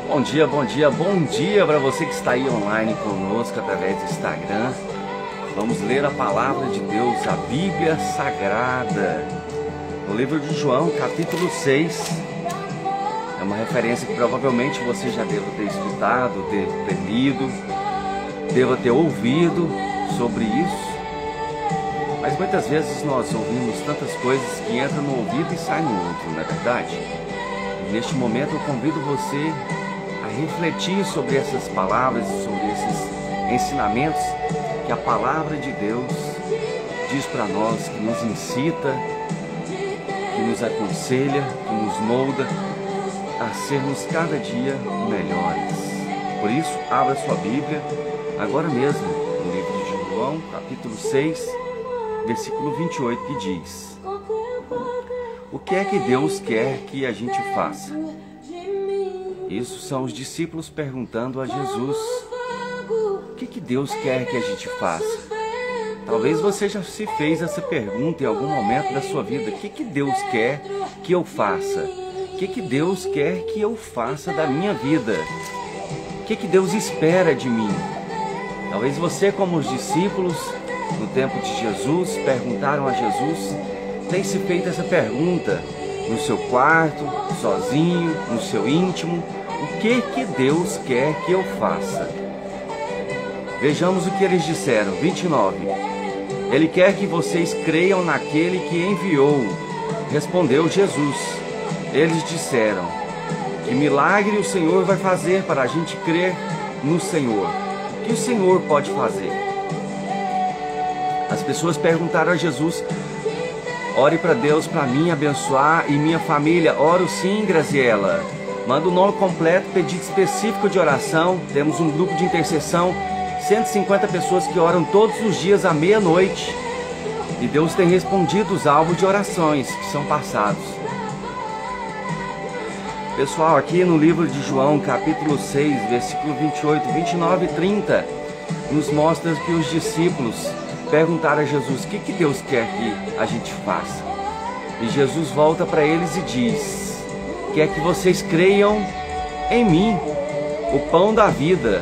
Bom dia, bom dia, bom dia para você que está aí online conosco através do Instagram. Vamos ler a palavra de Deus, a Bíblia Sagrada, no livro de João, capítulo 6. É uma referência que provavelmente você já deva ter escutado, deva ter lido, deva ter ouvido sobre isso. Mas muitas vezes nós ouvimos tantas coisas que entram no ouvido e saem no outro, não é verdade? E neste momento eu convido você a refletir sobre essas palavras, sobre esses ensinamentos que a palavra de Deus diz para nós, que nos incita, que nos aconselha, que nos molda a sermos cada dia melhores. Por isso, abra sua Bíblia agora mesmo, no livro de João, capítulo 6, versículo 28, que diz: o que é que Deus quer que a gente faça? Isso são os discípulos perguntando a Jesus: o que Deus quer que a gente faça? Talvez você já se fez essa pergunta em algum momento da sua vida: o que Deus quer que eu faça? O que Deus quer que eu faça da minha vida? O que Deus espera de mim? Talvez você, como os discípulos no tempo de Jesus, perguntaram a Jesus, tem se feito essa pergunta no seu quarto, sozinho, no seu íntimo: o que Deus quer que eu faça? Vejamos o que eles disseram. 29. Ele quer que vocês creiam naquele que enviou. Respondeu Jesus. Eles disseram: que milagre o Senhor vai fazer para a gente crer no Senhor? O que o Senhor pode fazer? As pessoas perguntaram a Jesus: ore para Deus para mim abençoar e minha família. Oro sim, Graziela. Manda o nome completo, pedido específico de oração. Temos um grupo de intercessão, 150 pessoas que oram todos os dias à meia-noite. E Deus tem respondido os alvos de orações que são passados. Pessoal, aqui no livro de João, capítulo 6, versículo 28, 29 e 30, nos mostra que os discípulos perguntaram a Jesus: o que Deus quer que a gente faça? E Jesus volta para eles e diz: quer que vocês creiam em mim, o pão da vida.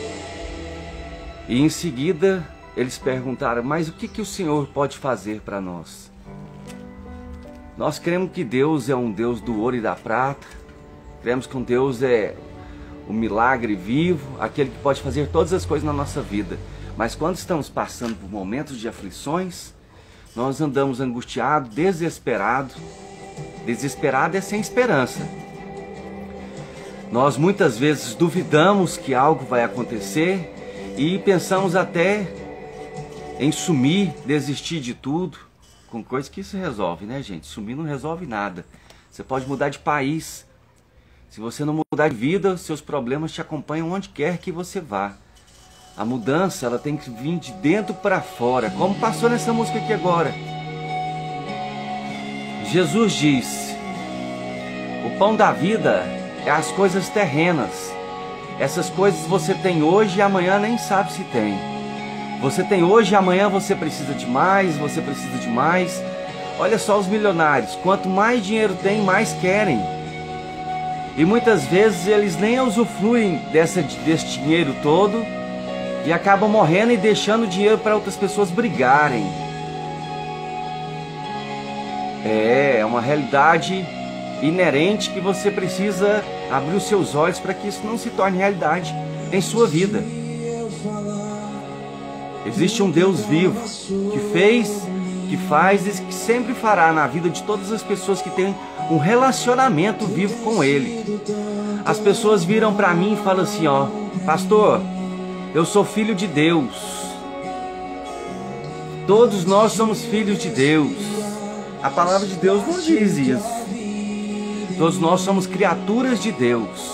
E em seguida eles perguntaram: mas o que o Senhor pode fazer para nós? Nós cremos que Deus é um Deus do ouro e da prata. Cremos que um Deus é o milagre vivo, aquele que pode fazer todas as coisas na nossa vida. Mas quando estamos passando por momentos de aflições, nós andamos angustiados, desesperados. Desesperado é sem esperança. Nós muitas vezes duvidamos que algo vai acontecer e pensamos até em sumir, desistir de tudo, com coisa que isso resolve, né, gente? Sumir não resolve nada. Você pode mudar de país. Se você não mudar de vida, seus problemas te acompanham onde quer que você vá. A mudança, ela tem que vir de dentro para fora, como passou nessa música aqui agora. Jesus disse: o pão da vida é as coisas terrenas. Essas coisas você tem hoje e amanhã nem sabe se tem. Você tem hoje e amanhã você precisa de mais, você precisa de mais. Olha só os milionários, quanto mais dinheiro tem, mais querem. E muitas vezes eles nem usufruem desse dinheiro todo e acabam morrendo e deixando dinheiro para outras pessoas brigarem. É uma realidade inerente que você precisa abrir os seus olhos para que isso não se torne realidade em sua vida. Existe um Deus vivo que fez, que faz e que sempre fará na vida de todas as pessoas que têm um relacionamento vivo com Ele. As pessoas viram para mim e falam assim: ó, pastor, eu sou filho de Deus. Todos nós somos filhos de Deus. A palavra de Deus não diz isso. Todos nós somos criaturas de Deus.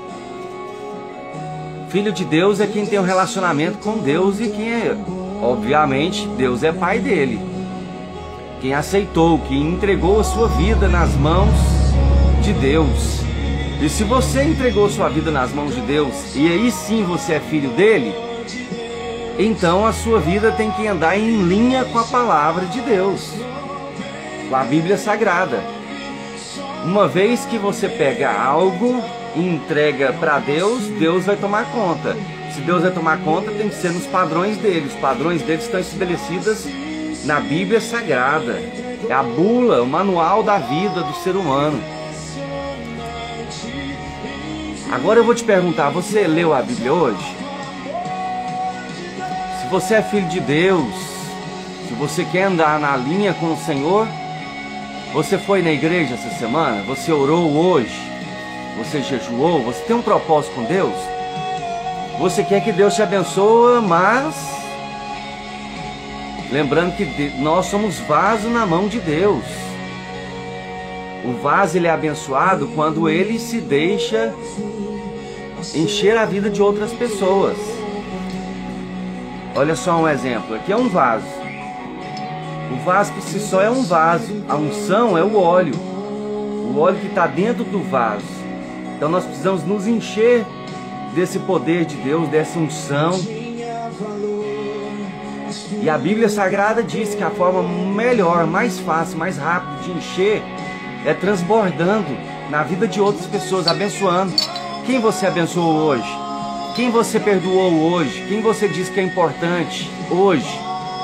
Filho de Deus é quem tem um relacionamento com Deus e quem é, obviamente, Deus é pai dele. Quem aceitou, quem entregou a sua vida nas mãos de Deus. E se você entregou sua vida nas mãos de Deus, e aí sim você é filho dele, então a sua vida tem que andar em linha com a palavra de Deus, com a Bíblia Sagrada. Uma vez que você pega algo e entrega para Deus, Deus vai tomar conta. Se Deus vai tomar conta, tem que ser nos padrões dele. Os padrões dele estão estabelecidos na Bíblia Sagrada. É a bula, o manual da vida do ser humano. Agora eu vou te perguntar, você leu a Bíblia hoje? Se você é filho de Deus, se você quer andar na linha com o Senhor, você foi na igreja essa semana? Você orou hoje? Você jejuou? Você tem um propósito com Deus? Você quer que Deus te abençoe, mas lembrando que nós somos vaso na mão de Deus. O vaso ele é abençoado quando ele se deixa encher a vida de outras pessoas. Olha só um exemplo. Aqui é um vaso. O vaso por si só é um vaso. A unção é o óleo. O óleo que está dentro do vaso. Então nós precisamos nos encher desse poder de Deus, dessa unção. E a Bíblia Sagrada diz que a forma melhor, mais fácil, mais rápida de encher é transbordando na vida de outras pessoas, abençoando. Quem você abençoou hoje? Quem você perdoou hoje? Quem você diz que é importante hoje?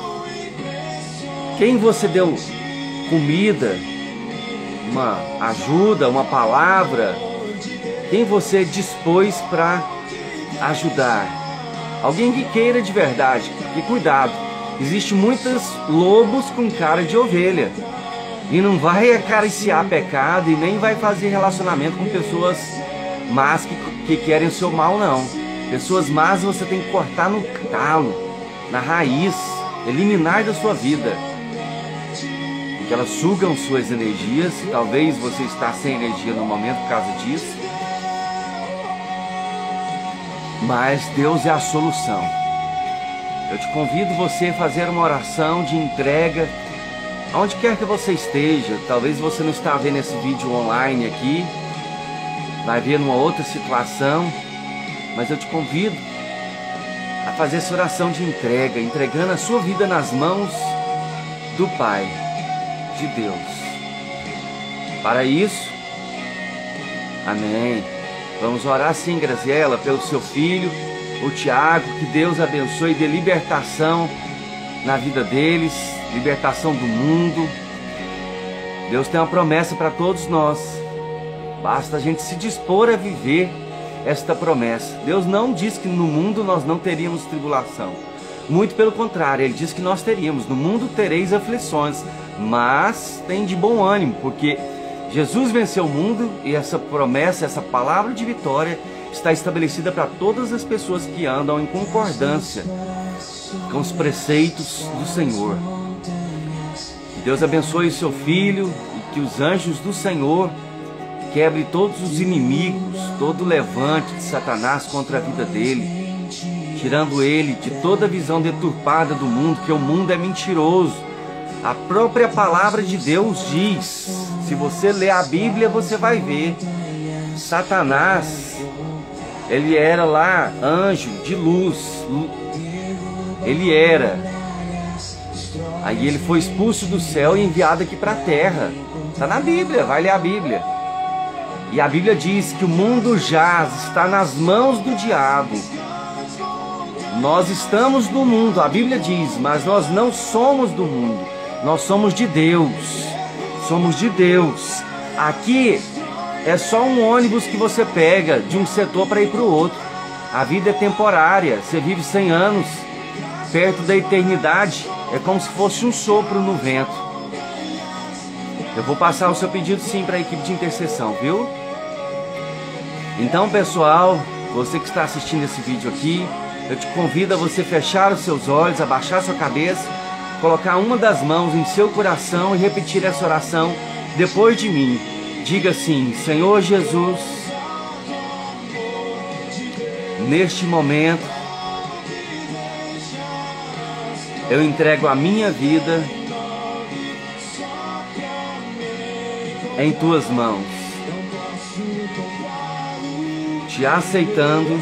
Quem você deu comida, uma ajuda, uma palavra? Quem você dispôs para ajudar? Alguém que queira de verdade. E cuidado, existe muitos lobos com cara de ovelha. E não vai acariciar pecado e nem vai fazer relacionamento com pessoas más que querem o seu mal, não. Pessoas más você tem que cortar no talo, na raiz, eliminar da sua vida. Porque elas sugam suas energias. Talvez você está sem energia no momento por causa disso. Mas Deus é a solução. Eu te convido você a fazer uma oração de entrega aonde quer que você esteja. Talvez você não está vendo esse vídeo online aqui, vai ver numa outra situação, mas eu te convido a fazer essa oração de entrega, entregando a sua vida nas mãos do Pai, de Deus. Para isso, amém. Vamos orar sim, Graziela, pelo seu filho, o Tiago, que Deus abençoe e dê libertação na vida deles, libertação do mundo. Deus tem uma promessa para todos nós. Basta a gente se dispor a viver esta promessa. Deus não diz que no mundo nós não teríamos tribulação. Muito pelo contrário, Ele diz que nós teríamos. No mundo tereis aflições, mas tem de bom ânimo, porque Jesus venceu o mundo e essa promessa, essa palavra de vitória está estabelecida para todas as pessoas que andam em concordância com os preceitos do Senhor. Que Deus abençoe o seu filho e que os anjos do Senhor quebre todos os inimigos, todo o levante de Satanás contra a vida dele, tirando ele de toda a visão deturpada do mundo, que o mundo é mentiroso. A própria palavra de Deus diz, se você ler a Bíblia você vai ver, Satanás, ele era lá anjo de luz, ele era, aí ele foi expulso do céu e enviado aqui para a terra. Está na Bíblia, vai ler a Bíblia. E a Bíblia diz que o mundo jaz, está nas mãos do diabo. Nós estamos no mundo, a Bíblia diz, mas nós não somos do mundo, nós somos de Deus. Somos de Deus. Aqui é só um ônibus que você pega de um setor para ir para o outro. A vida é temporária, você vive 100 anos, perto da eternidade, é como se fosse um sopro no vento. Eu vou passar o seu pedido sim para a equipe de intercessão, viu? Então, pessoal, você que está assistindo esse vídeo aqui, eu te convido a você fechar os seus olhos, abaixar sua cabeça, colocar uma das mãos em seu coração e repetir essa oração depois de mim. Diga assim: Senhor Jesus, neste momento, eu entrego a minha vida em tuas mãos, te aceitando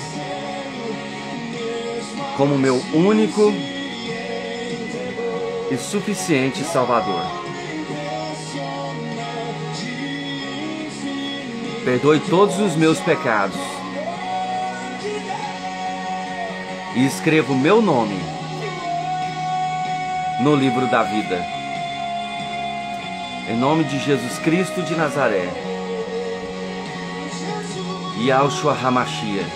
como meu único e suficiente Salvador. perdoe todos os meus pecados e escreva o meu nome no livro da vida. Em nome de Jesus Cristo de Nazaré. Yahshua HaMashiach.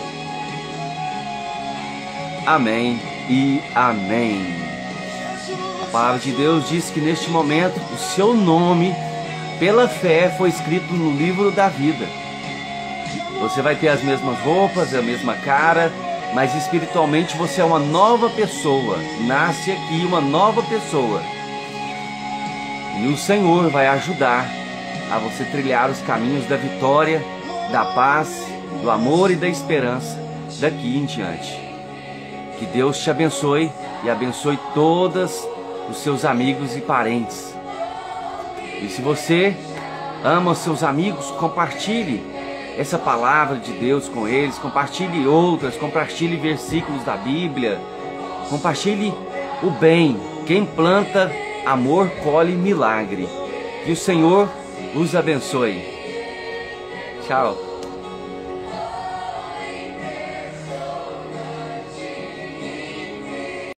Amém e amém. A palavra de Deus diz que neste momento o seu nome, pela fé, foi escrito no livro da vida. Você vai ter as mesmas roupas, a mesma cara, mas espiritualmente você é uma nova pessoa. Nasce aqui uma nova pessoa. E o Senhor vai ajudar a você trilhar os caminhos da vitória, da paz, do amor e da esperança daqui em diante. Que Deus te abençoe e abençoe todos os seus amigos e parentes. E se você ama os seus amigos, compartilhe essa palavra de Deus com eles, compartilhe outras, compartilhe versículos da Bíblia, compartilhe o bem. Quem planta amor colhe milagre. Que o Senhor os abençoe. Tchau.